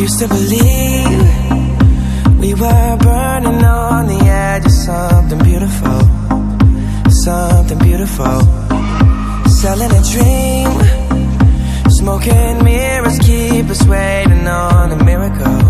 used to believe we were burning on the edge of something beautiful, something beautiful. Selling a dream, smoke and mirrors keep us waiting on a miracle.